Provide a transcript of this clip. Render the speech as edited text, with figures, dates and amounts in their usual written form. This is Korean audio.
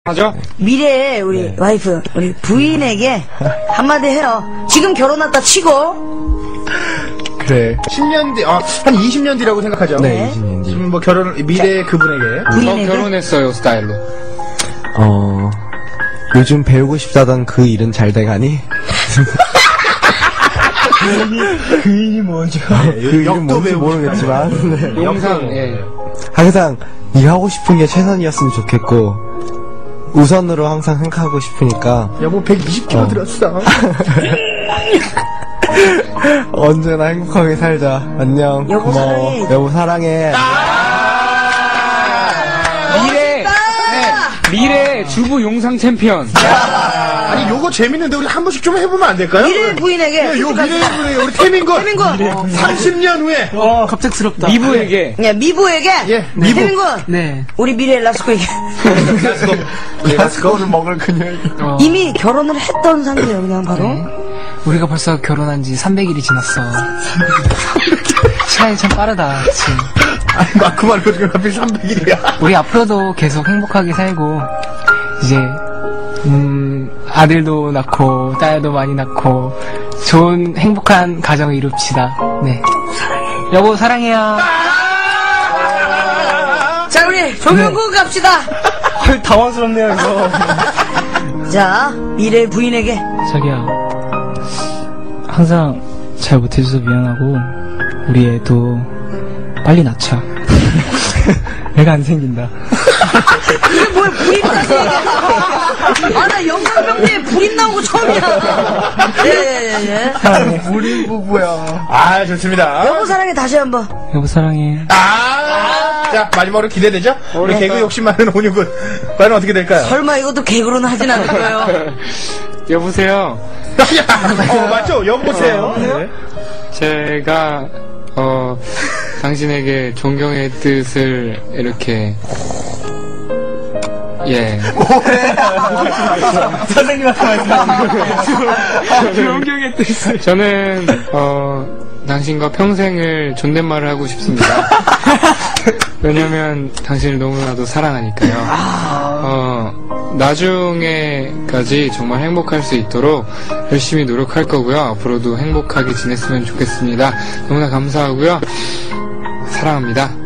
하죠? 미래의 우리 와이프, 우리 부인에게 한마디 해요. 지금 결혼했다 치고. 그래. 10년 뒤, 한 20년 뒤라고 생각하죠. 네. 20년 뒤. 지금 뭐 미래 그분에게. 부인에게? 결혼했어요, 스타일로. 요즘 배우고 싶다던 그 일은 잘 돼가니? 그 일이 뭐죠? 그 일은 뭔지 모르겠지만. 네. 영상, 예. 항상 네 하고 싶은 게 최선이었으면 좋겠고, 우선으로 항상 생각하고 싶으니까. 여보 120kg 들었어. 언제나 행복하게 살자. 안녕. 여보 고마워. 사랑해. 여보 사랑해. 미래 주부 용상 챔피언. 아니 요거 재밌는데 우리 한 번씩 좀 해보면 안 될까요? 미래 부인에게. 네, 요 미래 부인에게 우리 태민군. 30년 후에. 갑작스럽다. 미부에게. 네, 미부에게. 예, 미부. 태민군. 네. 우리 미래 라스코에게. 라스코를 먹을 그녀에게. 이미 결혼을 했던 상태예요, 그냥 바로. 우리가 벌써 결혼한 지 300일이 지났어. 시간이 참 빠르다, 그치? 아니, 그 말로 지금 하필 300일이야. 우리 앞으로도 계속 행복하게 살고, 이제, 아들도 낳고, 딸도 많이 낳고, 좋은 행복한 가정을 이룹시다. 네. 여보, 사랑해요. 자, 우리 조명국 갑시다. 당황스럽네요, 이거. 자, 미래 부인에게. 자기야, 항상 잘 못해줘서 미안하고 우리 애도 빨리 낳자. 애가 안 생긴다. 이게 뭐야, 불임까지 얘기해. 아, 나 영상병대에 불임 나온 거 처음이야. 예. 우리 부부야. 아, 좋습니다. 여보 사랑해 다시 한 번. 여보 사랑해. 자, 마지막으로 기대되죠? 우리 개그 욕심 많은 온유군. 과연 어떻게 될까요? 설마 이것도 개그로는 하진 않을 거예요. 여보세요. 맞죠? 여보세요. 네. 제가, 당신에게 존경의 뜻을 이렇게, 예. 선생님한테 말씀하시고. 존경의 뜻을. 저는, 당신과 평생을 존댓말을 하고 싶습니다. 왜냐면 당신을 너무나도 사랑하니까요. 나중에까지 정말 행복할 수 있도록 열심히 노력할 거고요. 앞으로도 행복하게 지냈으면 좋겠습니다. 너무나 감사하고요. 사랑합니다.